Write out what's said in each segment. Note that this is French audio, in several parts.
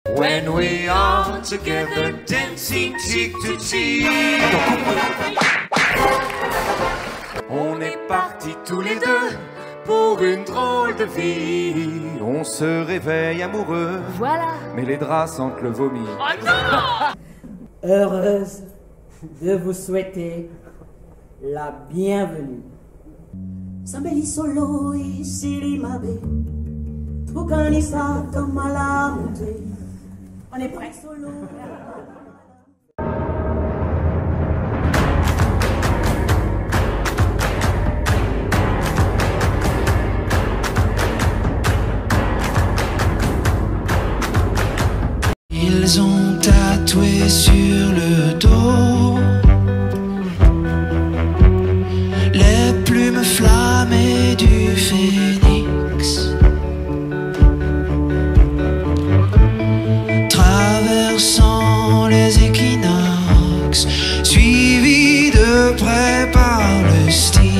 When we are together dancing cheek to cheek. On est partis tous les deux pour une drôle de vie. On se réveille amoureux, Voilà. mais les draps sentent le vomi. Oh non! Heureuse de vous souhaiter la bienvenue. Sambeli solo e silimabe, tukanisa kamalamute. On est prêt solo. Ils ont tatoué sur le dos les plumes flammées du phénix, traversant les équinoxes, suivis de près par le Styx.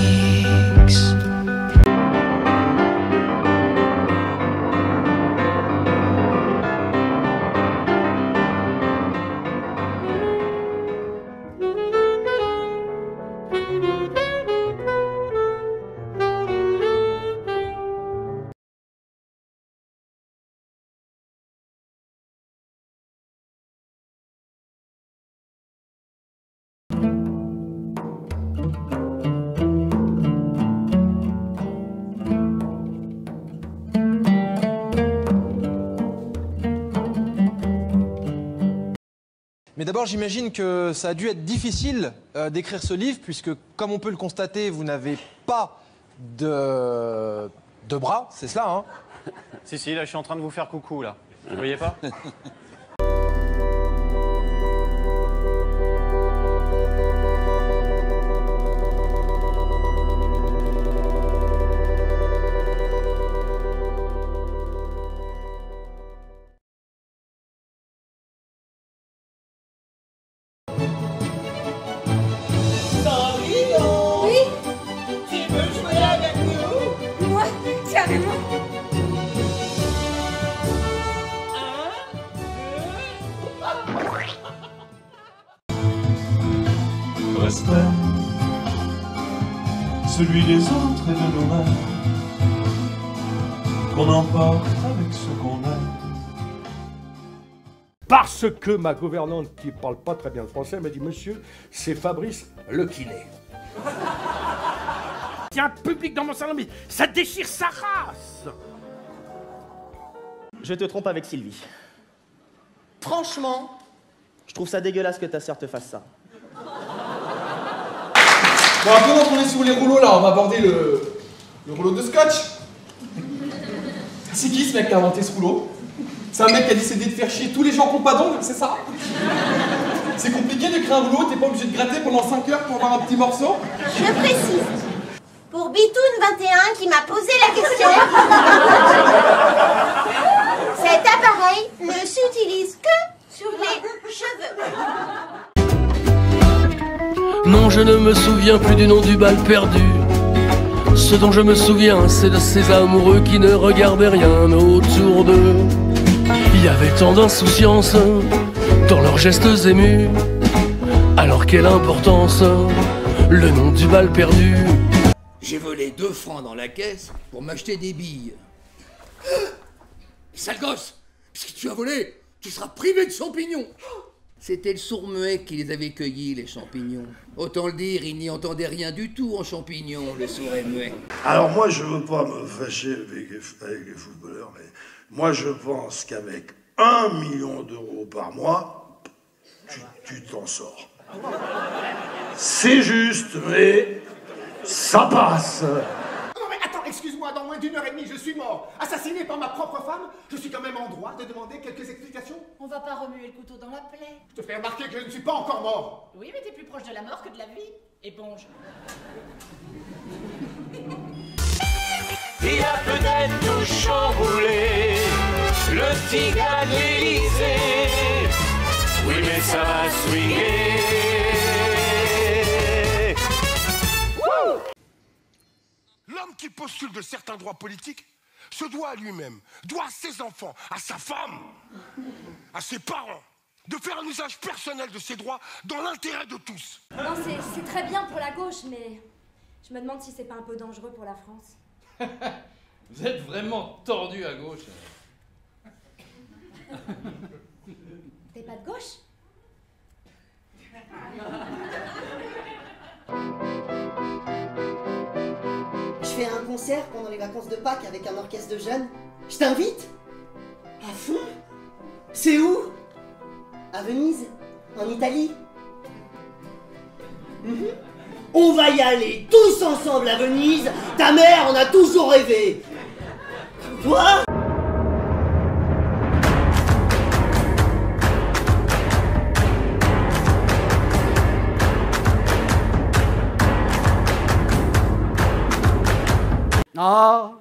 Mais d'abord, j'imagine que ça a dû être difficile d'écrire ce livre, puisque, comme on peut le constater, vous n'avez pas de bras, c'est cela, hein? Si, là, je suis en train de vous faire coucou, là. Vous voyez pas? Carrément. Respect, celui des autres et de nous-mêmes, qu'on emporte avec ce qu'on aime. Parce que ma gouvernante, qui ne parle pas très bien le français, m'a dit « Monsieur, c'est Fabrice Le Kiné ». Il y a un public dans mon salon, mais ça déchire sa race. Je te trompe avec Sylvie. Franchement, je trouve ça dégueulasse que ta sœur te fasse ça. Bon, pendant qu'on est sur les rouleaux là, on va aborder le rouleau de scotch. C'est qui ce mec qui a inventé ce rouleau? C'est un mec qui a décidé de faire chier tous les gens qui n'ont pas d'ongles, c'est ça? C'est compliqué d'écrire un rouleau, t'es pas obligé de gratter pendant 5 heures pour avoir un petit morceau? Je précise. Pour Bitoun 21 qui m'a posé la question, cet appareil ne s'utilise que sur les cheveux. Non, je ne me souviens plus du nom du bal perdu. Ce dont je me souviens, c'est de ces amoureux qui ne regardaient rien autour d'eux. Il y avait tant d'insouciance dans leurs gestes émus. Alors quelle importance, le nom du bal perdu. J'ai volé 2 francs dans la caisse pour m'acheter des billes. Sale gosse! Si tu as volé, tu seras privé de champignons! C'était le sourd-muet qui les avait cueillis, les champignons. Autant le dire, il n'y entendait rien du tout en champignons, le sourd et muet. Alors moi, je veux pas me fâcher avec les footballeurs, mais moi je pense qu'avec 1 million d'euros par mois, tu t'en sors. C'est juste, mais ça passe. Non mais attends, excuse-moi, dans moins d'1 heure et demie, je suis mort. Assassiné par ma propre femme, je suis quand même en droit de demander quelques explications. On va pas remuer le couteau dans la plaie. Je te fais remarquer que je ne suis pas encore mort. Oui, mais t'es plus proche de la mort que de la vie. Éponge. Il y a peut-être tout chamboulé, le tigre à l'Élysée. Oui, mais ça va swinguer. L'homme qui postule de certains droits politiques se doit à lui-même, doit à ses enfants, à sa femme, à ses parents, de faire un usage personnel de ses droits dans l'intérêt de tous. Non, c'est très bien pour la gauche, mais je me demande si c'est pas un peu dangereux pour la France. Vous êtes vraiment tordu à gauche. T'es pas de gauche? Je fais un concert pendant les vacances de Pâques avec un orchestre de jeunes. Je t'invite? À fond? C'est où? À Venise? En Italie? On va y aller tous ensemble à Venise. Ta mère en a toujours rêvé. Toi? Ah,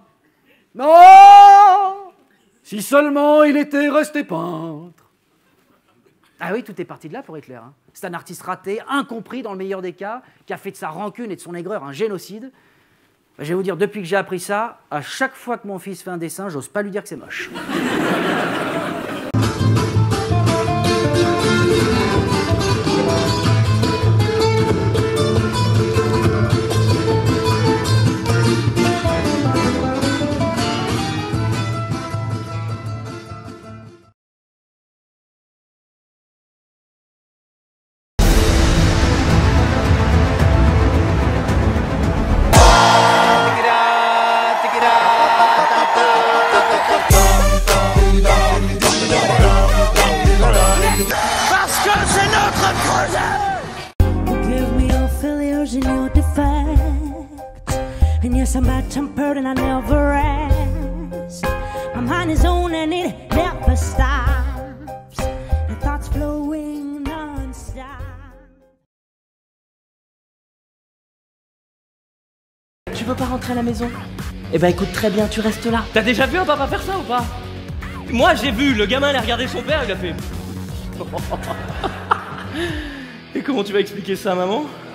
non! Si seulement il était resté peintre. Ah oui, tout est parti de là pour Hitler. Hein. C'est un artiste raté, incompris dans le meilleur des cas, qui a fait de sa rancune et de son aigreur un génocide. Je vais vous dire, depuis que j'ai appris ça, à chaque fois que mon fils fait un dessin, j'ose pas lui dire que c'est moche. Parce que c'est notre projet. Give me your failures and your defects. And yes, I'm bad tempered and I never rest. My mind is on and it never stops. The thoughts flowing non-stop. Tu veux pas rentrer à la maison? Eh ben écoute très bien, tu restes là. T'as déjà vu un papa faire ça ou pas? Moi j'ai vu, le gamin il a regardé son père, il a fait... Et comment tu vas expliquer ça à maman?